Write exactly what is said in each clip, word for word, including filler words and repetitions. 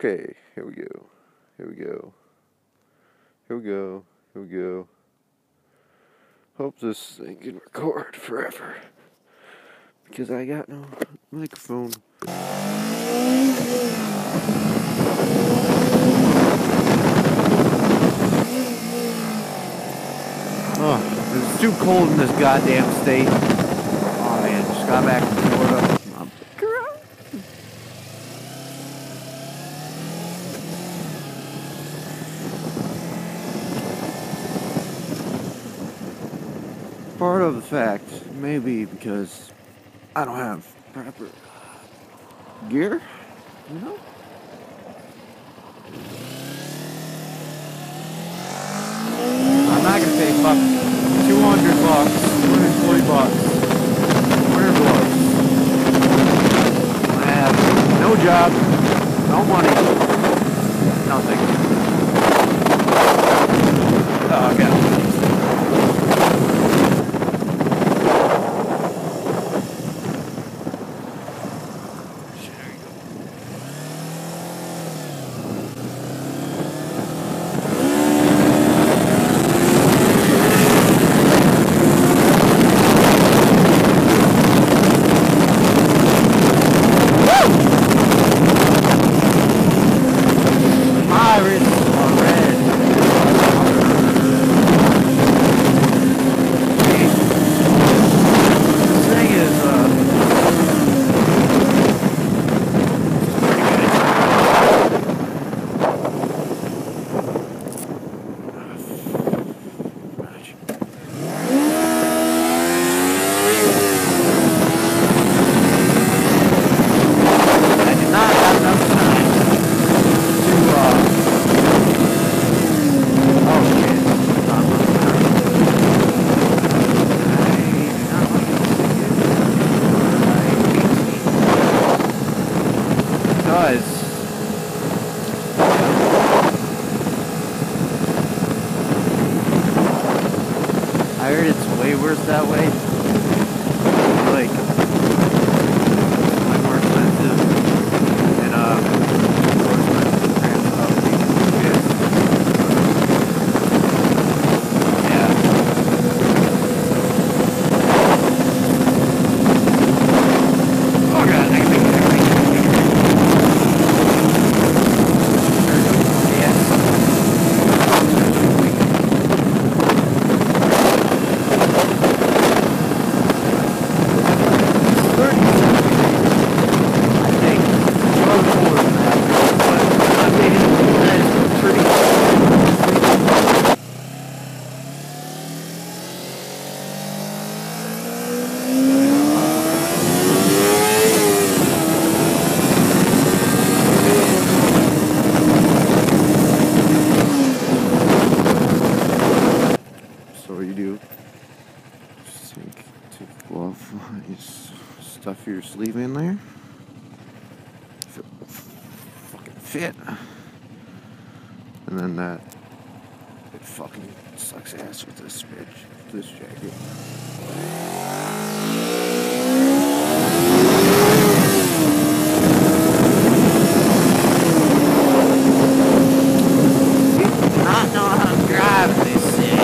Okay, here we go. Here we go. Here we go. Here we go. Hope this thing can record forever. Because I got no microphone. Oh, it's too cold in this goddamn state. Oh man, just got back from Florida. I'm part of the fact, maybe because I don't have proper gear, you know? I'm not gonna pay fucking two hundred bucks, two hundred forty bucks, winter gloves. I have no job, no money, nothing. Oh, okay. I heard it's way worse that way. Like, way more expensive. And, uh, more expensive transport. Yeah. Oh god, I can make it. Stuff your sleeve in there. If it will fucking fit. And then that it fucking sucks ass with this bitch. This jacket. Not know how to drive this thing.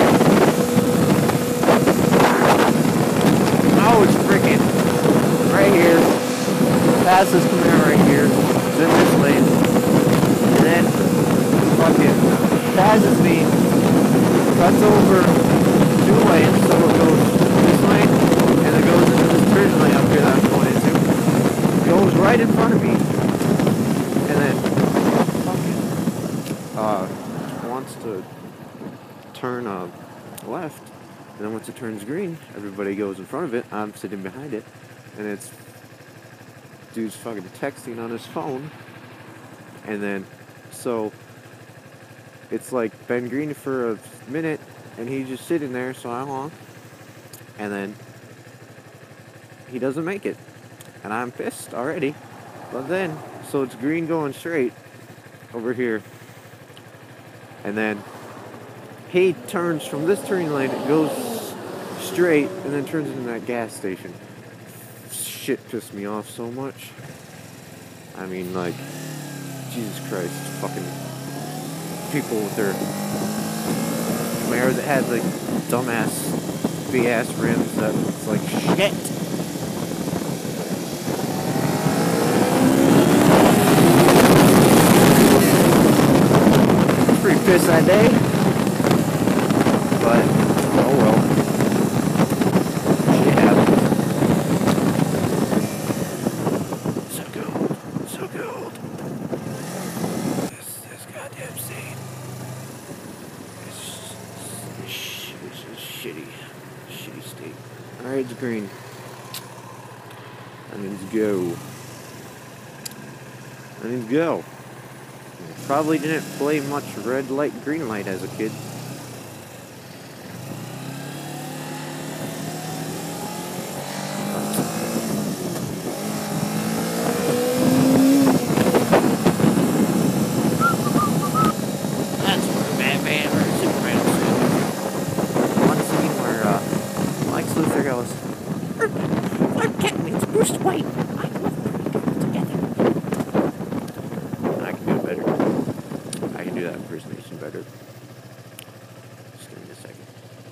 Oh, it's freaking right here, past this Camaro right here, it's in this lane, and then fucking passes me, cuts over two lanes, so it goes this lane, and it goes into this turn lane up here that I'm going into, goes right in front of me, and then fucking uh, wants to turn uh, left, and then once it turns green, everybody goes in front of it, I'm sitting behind it, and it's dude's fucking texting on his phone, and then so it's like been green for a minute, and he's just sitting there, so I'm on, and then he doesn't make it, and I'm pissed already. But then so it's green going straight over here, and then he turns from this turning lane, it goes straight, and then turns into that gas station. Shit pissed me off so much. I mean, like, Jesus Christ, fucking people with their Camaros that had like dumbass, big ass rims that was like shit. Pretty pissed that day, but oh well. Shit happens. So cold, so cold. This, this goddamn scene. It's, it's, it's a shitty, shitty state. Alright, it's green. That means go. That means go. Probably didn't play much red light, green light as a kid. That's where Batman or Superman was. One scene where uh, Lex Luthor goes, "Clark Kent means Bruce Wayne. I love putting together." I can do it better. I can do that impersonation better. Just give me a second.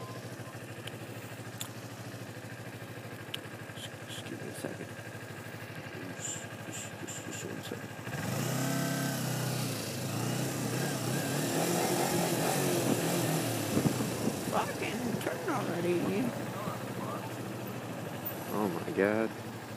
Just, just give me a second. Just, just, just, just one second. Fucking turn already. Oh my god.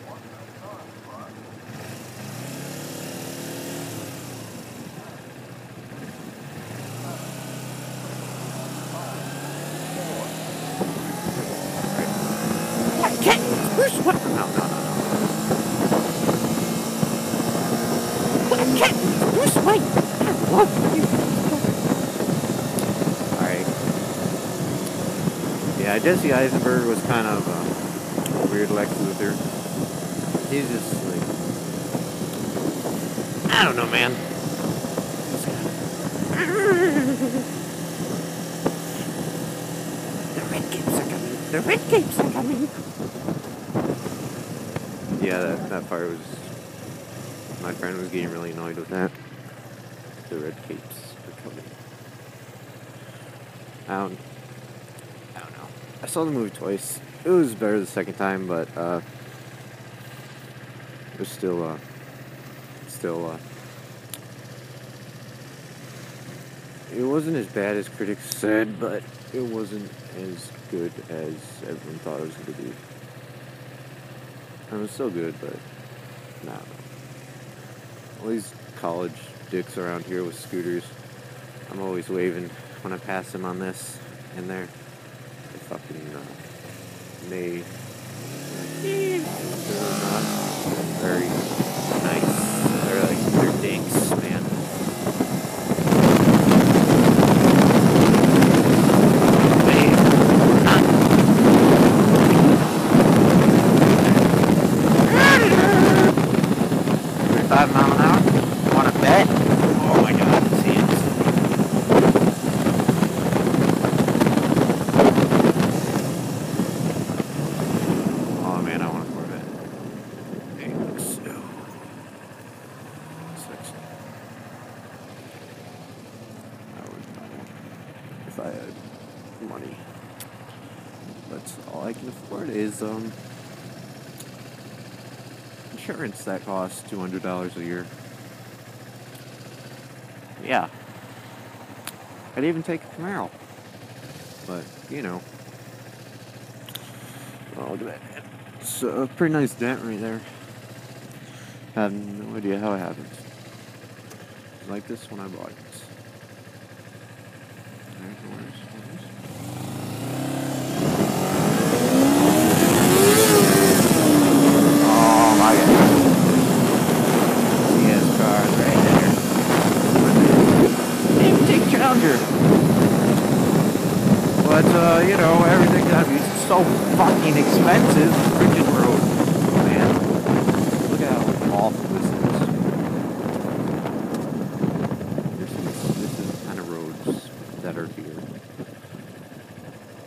Bruce Wayne. No, no, no, no. I can't. Bruce Wayne. I love you. Alright. Yeah, Jesse Eisenberg was kind of uh, a weird Lex Luthor. He's just like, I don't know, man. The red capes are coming. The red capes are coming. Yeah, that, that part was... My friend was getting really annoyed with that. The red capes are coming. I don't... I don't know. I saw the movie twice. It was better the second time, but, uh... it was still, uh... Still, uh... it wasn't as bad as critics said, but it wasn't as good as everyone thought it was going to be. It was still good, but nah. All these college dicks around here with scooters, I'm always waving when I pass them on this and there. They fucking, uh, they, they're not very nice. They're like, they're dicks, man. Five mile an hour? Want to bet? Oh my god, his hands. Oh man, I want a Corvette. Hey, it looks so sexy. I would buy one if I had money. But all I can afford is, um, insurance that costs two hundred dollars a year. Yeah. I'd even take a Camaro. But, you know. Oh, look at that. It's a pretty nice dent right there. I have no idea how it happened. Like this when I bought it. Alright, no worries. But, uh, you know, everything's gotta be so fucking expensive. Freaking road, man. Look at how awful this is. This is, this is the kind of roads that are here.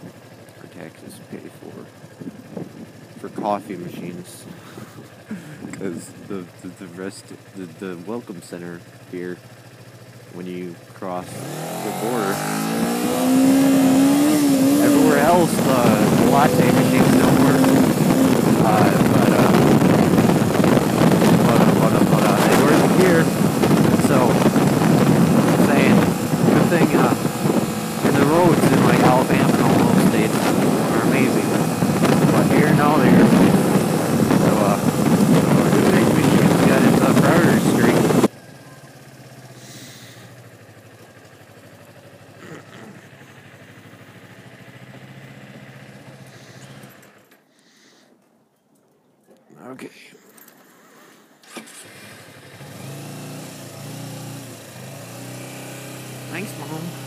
Our taxes pay for, for coffee machines. Is the, the the rest the the welcome center here when you cross the border. Everywhere else, uh, the latte machines don't work. Uh, but uh, but uh, but uh, but uh, they work here. So, I'm saying, good thing uh, and the roads in like Alabama and all those states are amazing. But here, no, they're so uh. We got into the Predator Street. Okay. Thanks, Mom.